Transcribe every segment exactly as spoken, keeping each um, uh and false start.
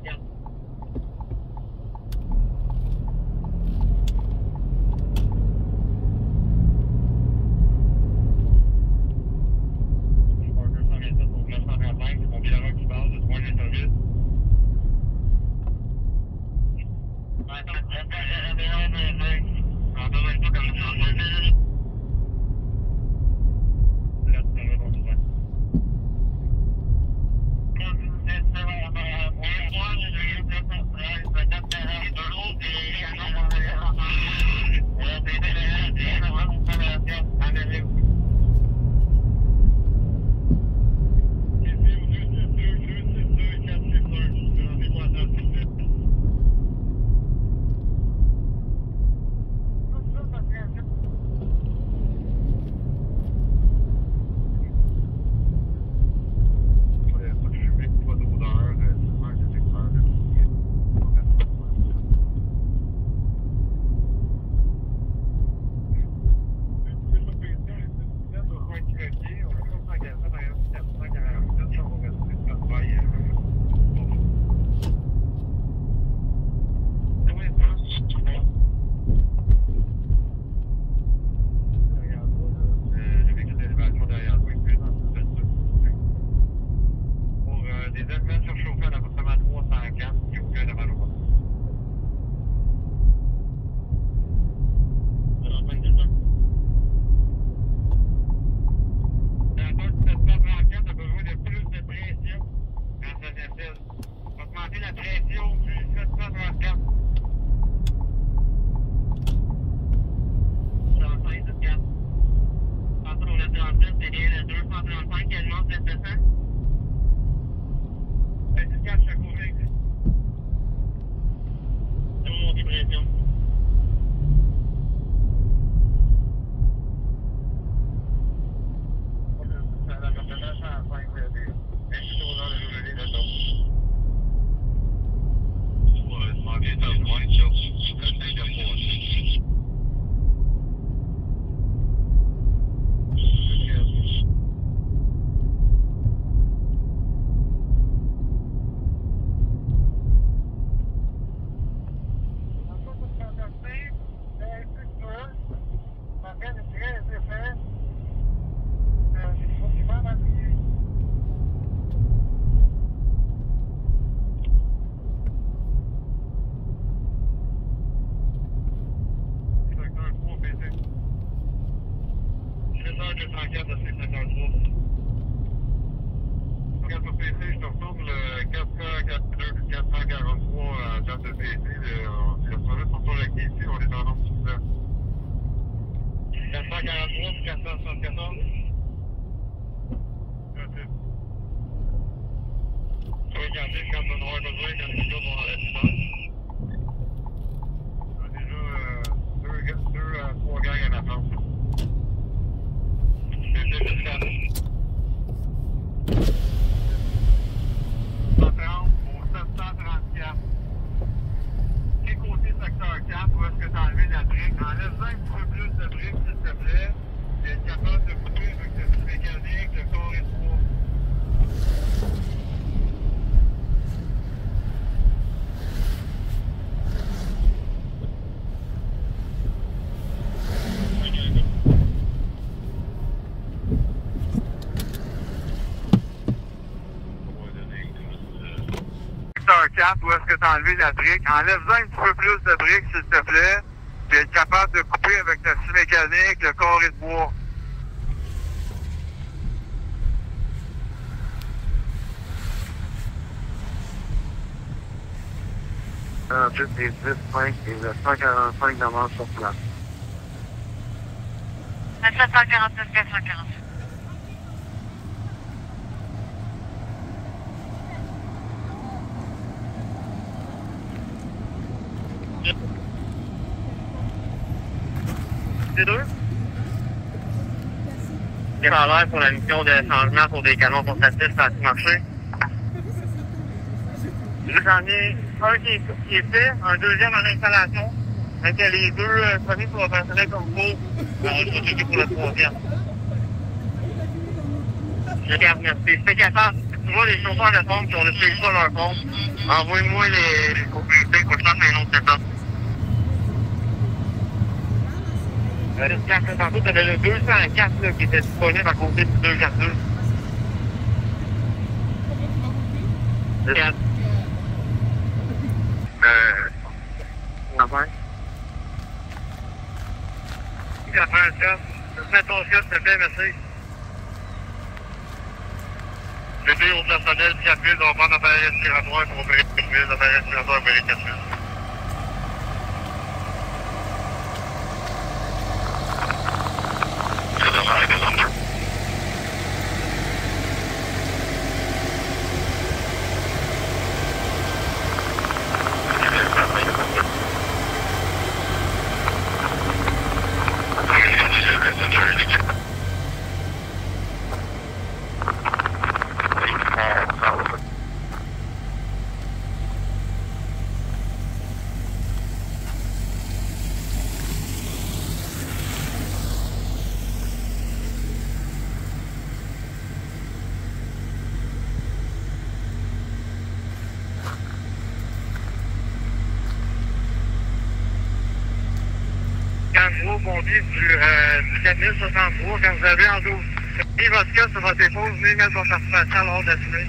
Où est-ce que tu as enlevé la brique? Enlève-en un petit peu plus de briques, s'il te plaît. Puis être capable de couper avec la scie mécanique, le carré de bois. Ensuite, les dix, cinq et le cent quarante-cinq demeurent sur place. sept cent quarante-neuf, quatre cent quarante. C'est deux. C'est par l'air pour la mission de changement pour des canons portatifs anti-marché. J'en ai un qui est, qui est fait, un deuxième en installation. Donc les deux euh, premiers sont opérationnels comme il faut. On va se checker pour le troisième. Je regarde, merci. C'est capable. Tu vois, pas les chauffeurs de pompe qui ont essayé ça leur pompe. Envoyez-moi les, les propriétés pour que je fasse un autre étape. Euh, tantôt, t'avais le deux cent quatre là, qui était disponible à côté du deux cent quarante-deux. Le quatre. Euh... Ça va? Ça fait un test. Je mets ton test, s'il te plaît, merci. Le deux au personnel, quatre mille, on va prendre l'appareil respiratoire pour opérer quatre mille, l'appareil respiratoire opérer quatre mille. Vous conduisez du, euh, du quatre mille soixante-trois quand vous avez en douze. Prenez votre cas sur votre épaule, venez mettre votre participation à l'ordre d'assumer.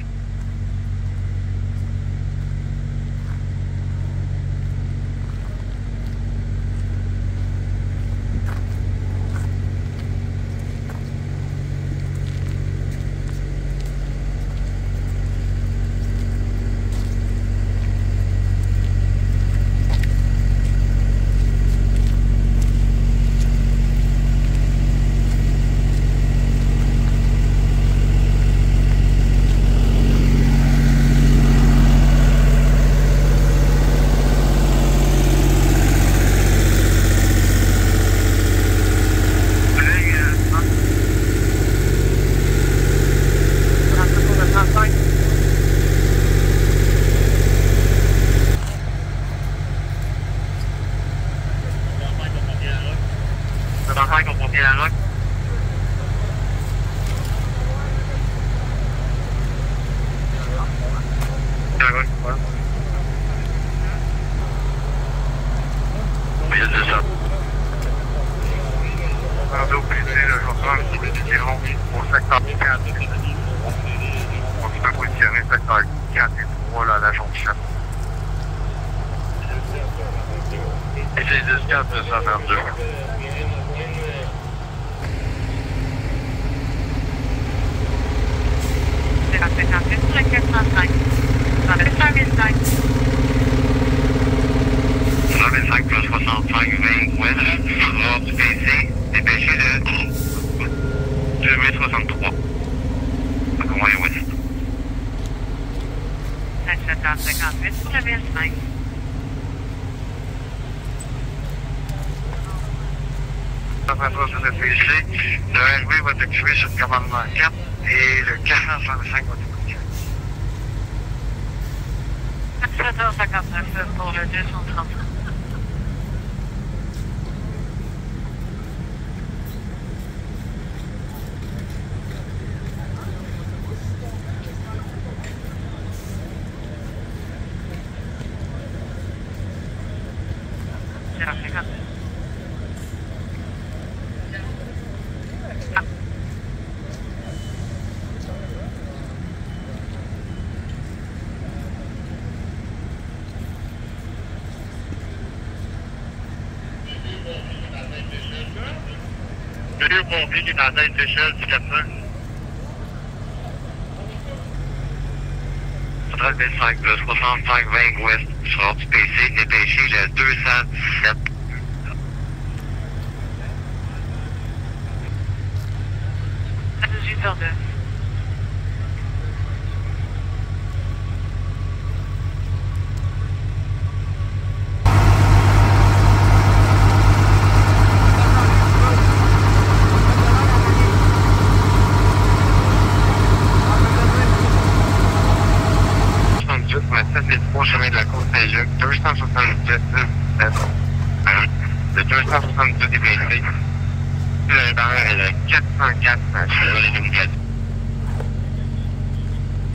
Le R V va t'occuper sur le commandement quatre et le quatre cent soixante-cinq va t'occuper. sept heures cinquante-neuf pour le deux cent trente. Le pompier qui est en tête d'échelle du quatre cents. trente-cinq, le soixante-cinq vingt ouest, sort du P C, dépêché le deux cent dix-sept. À dix-huit heures deux. Chemin de la côte Saint-Luc, deux cent soixante-dix, le deux cent soixante-deux est blessé. Le barre est le quatre cent quatre, c'est le numéro quatre.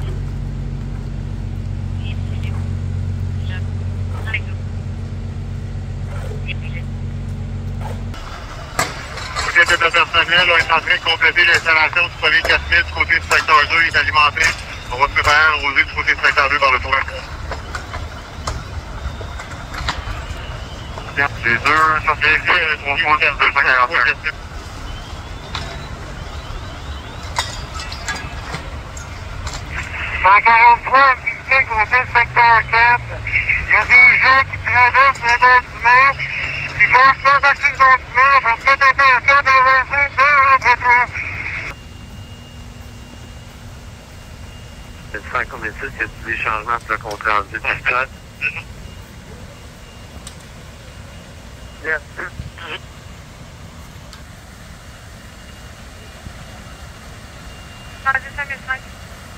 Manuel là, est en train de compléter l'installation du premier quatre mille du côté du secteur deux. Il est alimenté. On va se préparer à arroser du côté du secteur deux par le tour. Les deux, ça fait trois fois deux cent quarante-cinq. cent quarante-trois, dix-cinq, côté du secteur quatre. Il y a des gens qui traversent le bâtiment, qui passent sans accès le bâtiment, on va mettre attention dans l'enfant de l'entreprise. C'est cinq comme ici, il y a des changements sur le compte rendu du stade. Yes. cinq mille cinq.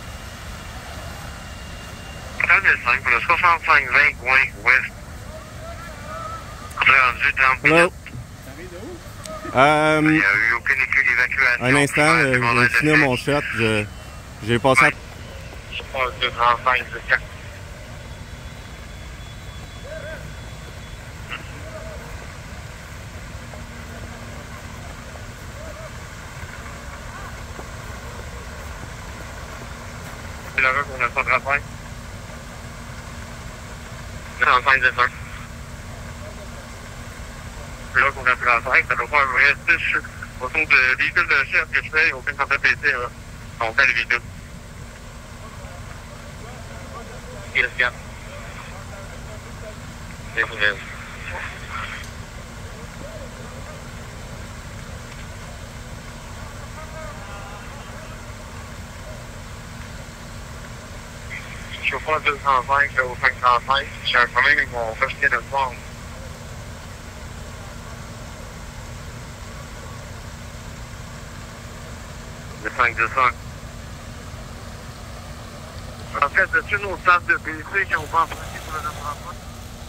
cinq mille cinq pour le soixante-cinq vingt Gouin West. Rendu trente minutes. Euh, Il n'y a eu aucune évacuation. un instant, euh, je vais finir mon shot. Je, j'ai passé à... Je passe deux trente-cinq, deux quatre. C'est la rue qu'on a pas de rapport. trente-cinq, deux cinq. C'est là qu'on a trente-cinq, ça doit pas un vrai dix autour de véhicules de chef que je fais, aucune santé P C, là. On fait les véhicules. Yes, quatre. C'est vrai. Je suis pas deux cent cinq au cinq cent cinq. J'ai un problème avec mon fichier de forme. Le cinq deux cinq. En fait, c'est-tu nos places de P C qui ont pas emprunté pour le neuf cent cinq?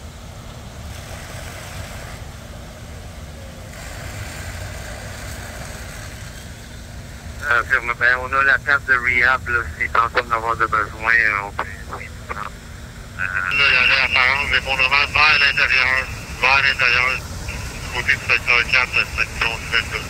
Euh, firme, ben, on a la place de rehab, là, si t'es en train d'avoir de besoin, on peut... Oui, euh, là, il y a l'apparence d'effondrement vers l'intérieur, vers l'intérieur, du côté du secteur quatre, la section de ça.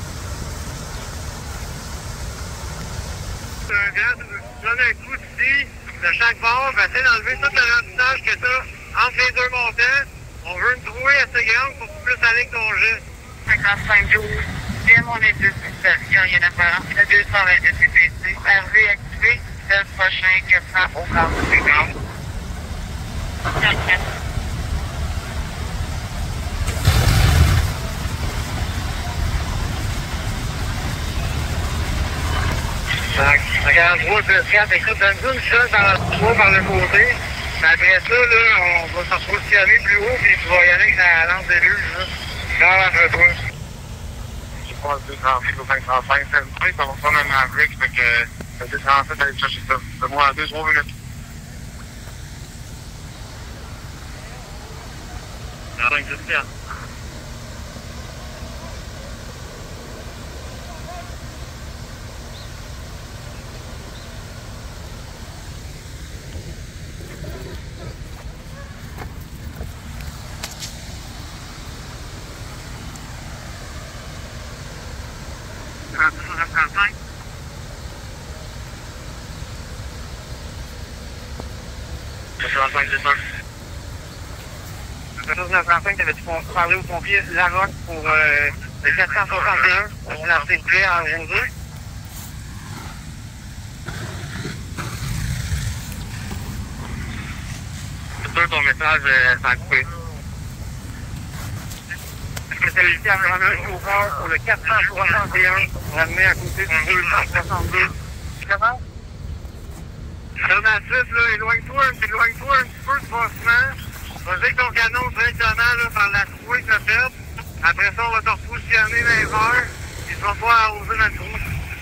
Un gars, tu donnes un coup ici, de chaque bord, va essayer d'enlever tout le remplissage que t'as entre les deux montants. On veut une trouée assez grande pour que tu puisses aller avec ton jet. cinquante-cinq douze. Bien, mon étude, il y a une apparence, il y a deux cent vingt-huit C P C. R V activé, c'est le prochain quatre cents au cas où c'est grave. Regarde, route de quatre, écoute, donne-nous une seule dans la trois par le côté. Mais après ça, là, on va se positionner plus haut, puis tu vas y aller avec la lampe de luge, là, dans l'entre-toi. Je passe deux trente-six au cinq cent cinq, c'est une truc, ça va prendre un Maverick, fait que c'est deux trente-sept, aller chercher ça. Fais-moi en deux, trois minutes. cinq dix quatre. trente-cinq. trente-cinq, c'est ça. quatorze neuf cent cinq, t'avais-tu parlé aux pompiers La Roque pour euh, le quatre cent soixante et un, pour lancer le plaie en deux? C'est sûr ton message euh, s'en coupé. Spécialité à ramener un chauffeur pour le quatre cent soixante et un, ramener à côté du deux cent soixante-deux. Comment? Zone à six, là, éloigne-toi, éloigne-toi un petit peu du bâtiment. Vas-y avec ton canon directement là, par la trouée que tu as faite. Après ça, on va te repositionner dans les heures. Et tu vas pouvoir arroser dans le trou.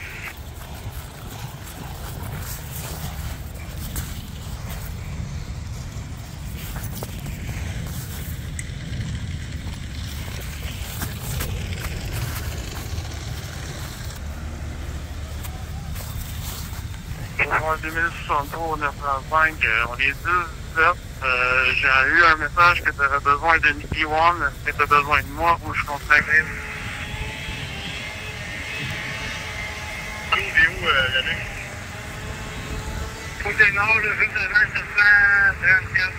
Pour deux mille soixante-trois au neuf cent trente-cinq, euh, on est dix-sept. Euh, j'ai eu un message que tu aurais besoin de Nicky One. Est-ce que tu as besoin de moi ou je continue? euh, Yannick? Côté nord, le juste devant, sept cent trente-quatre.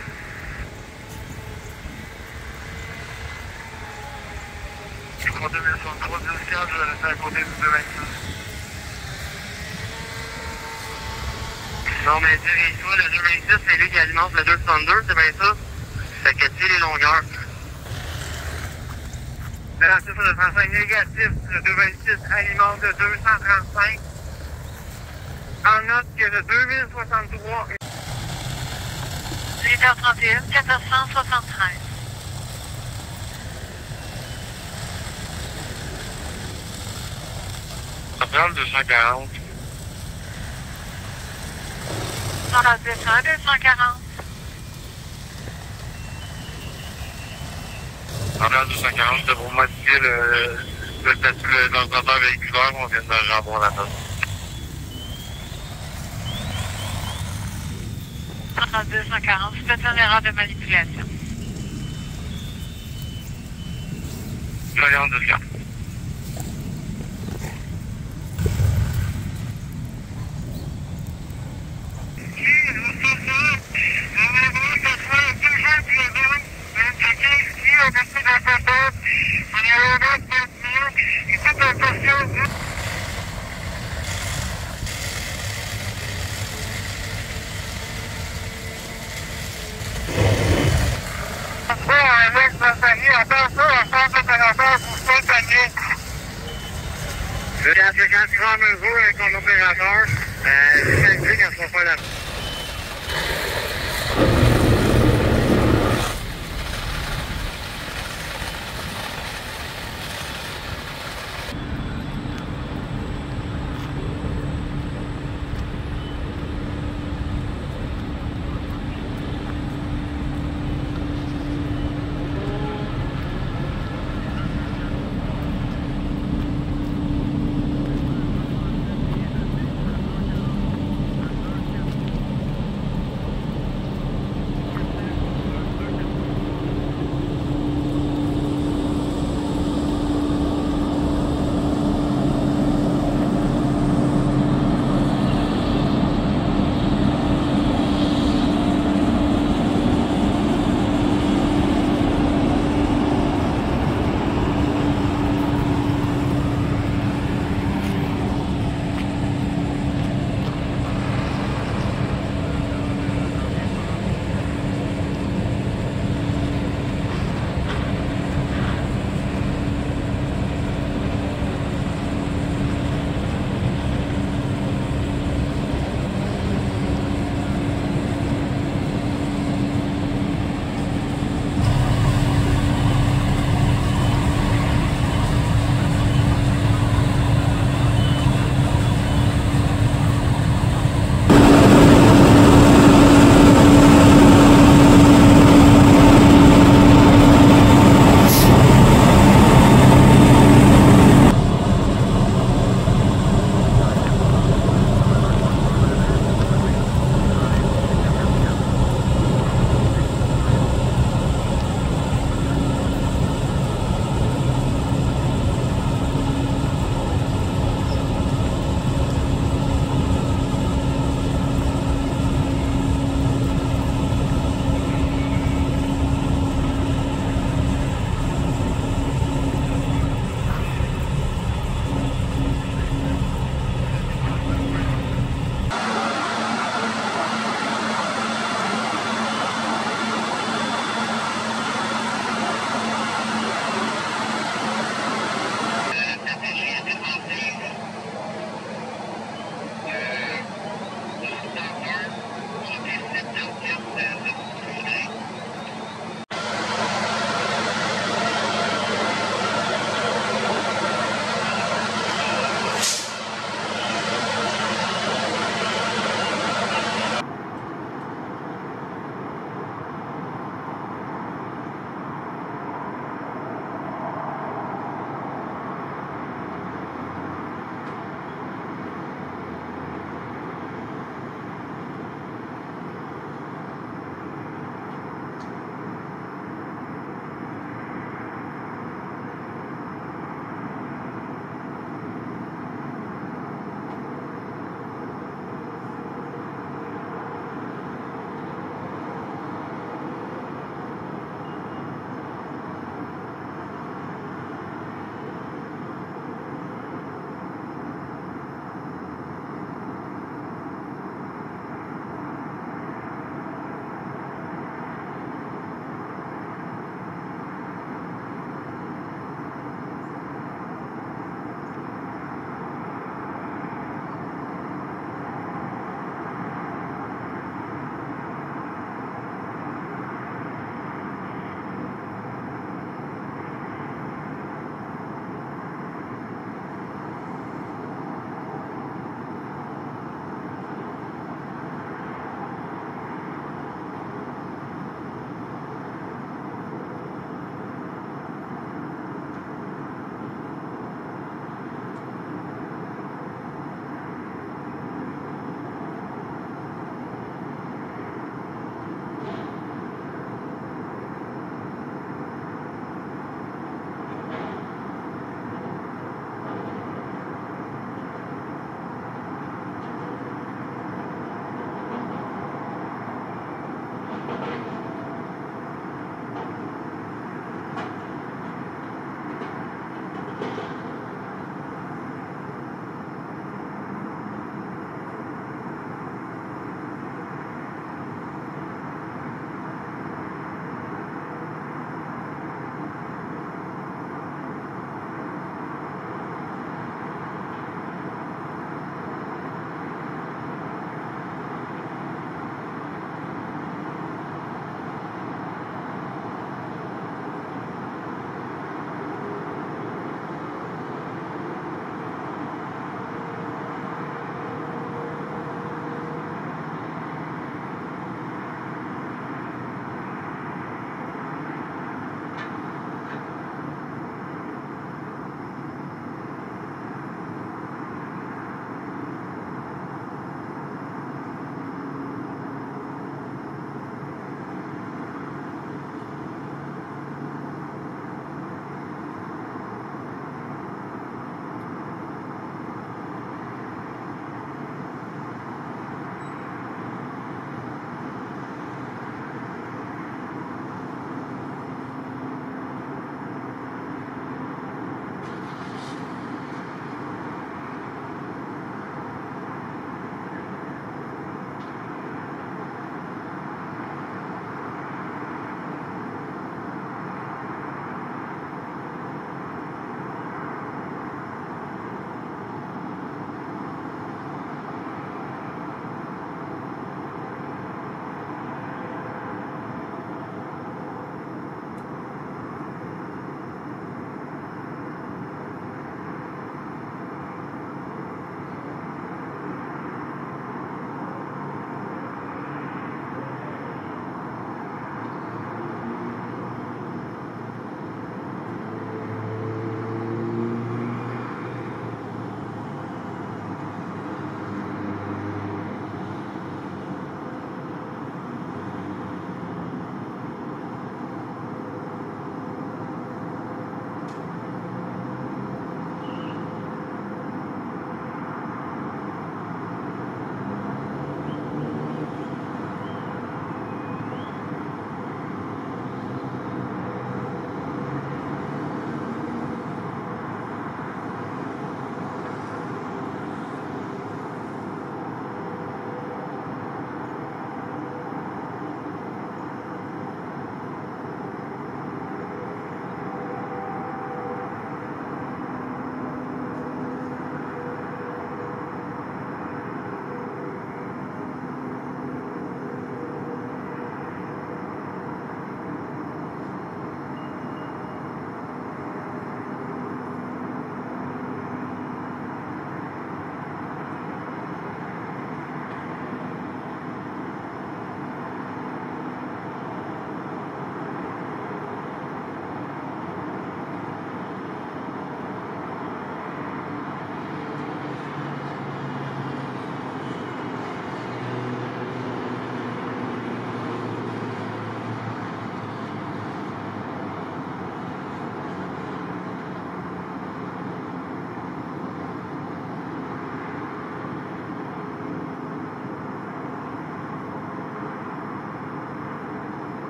Je crois deux mille soixante-trois, dix quatre, je vais rester à côté du deux vingt-six. Non, mais dirige-toi, le deux vingt-six, c'est lui qui alimente le deux soixante-deux, c'est bien ça? Fait que tu les longueurs. Là, c'est ça, le trente-cinq négatif, le deux vingt-six alimente le deux cent trente-cinq. En note que le deux mille soixante-trois... huit heures trente et un, quatorze cent soixante-treize. Central deux cent quarante. Dans la deux cents, deux cent quarante. Central deux cent quarante, c'est pour modifier le, le statut de l'ordinateur véhiculaire, on vient de rendre la note. Central deux cent quarante, c'est une erreur de manipulation. Variante de cas. Je vais en grande mesure avec mon opérateur. Euh, c'est indiqué quand je vais faire la...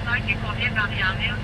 cinq et combien Marie-en-Ville?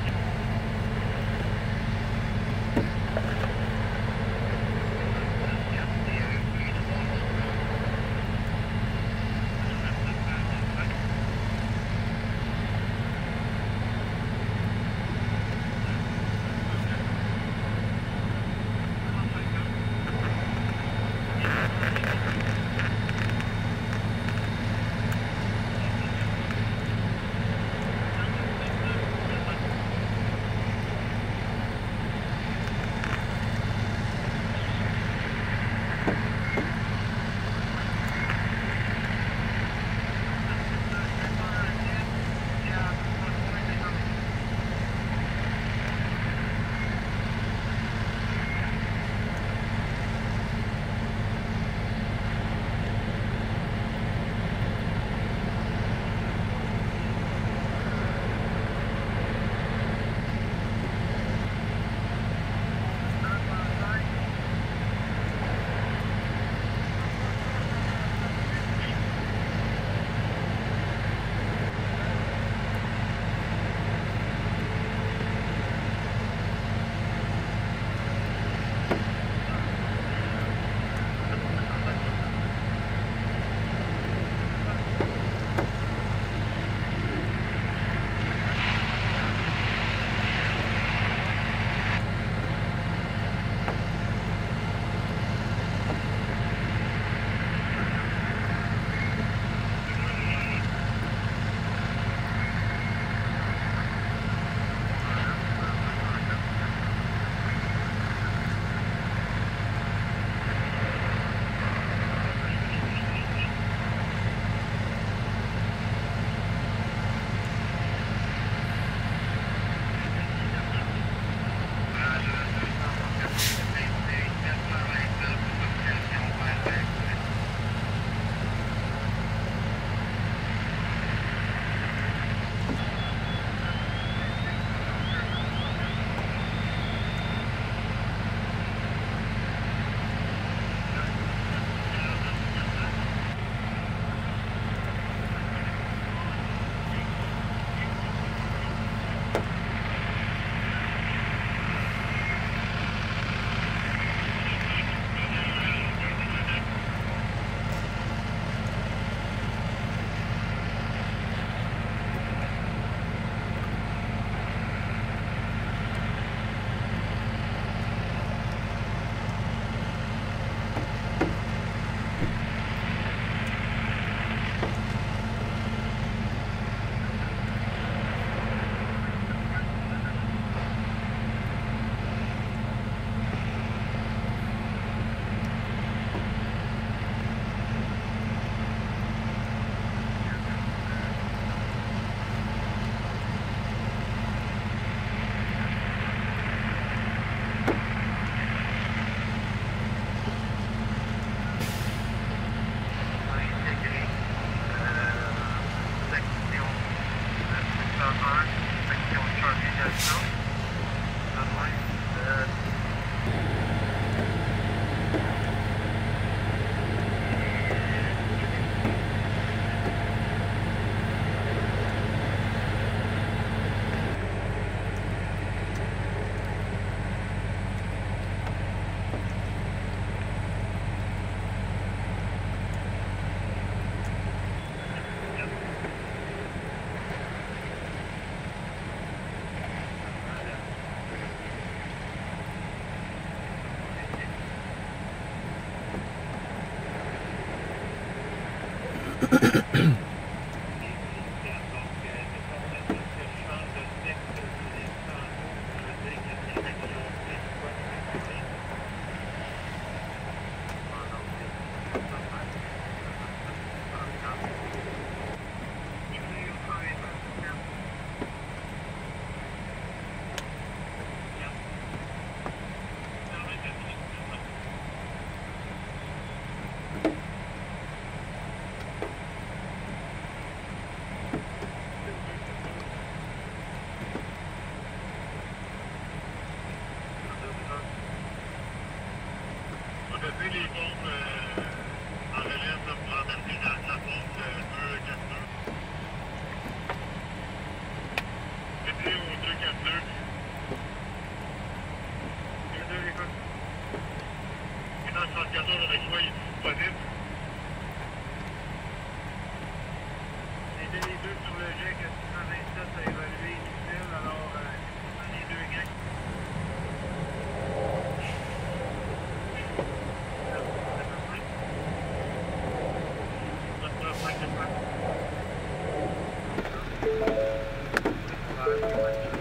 Québec.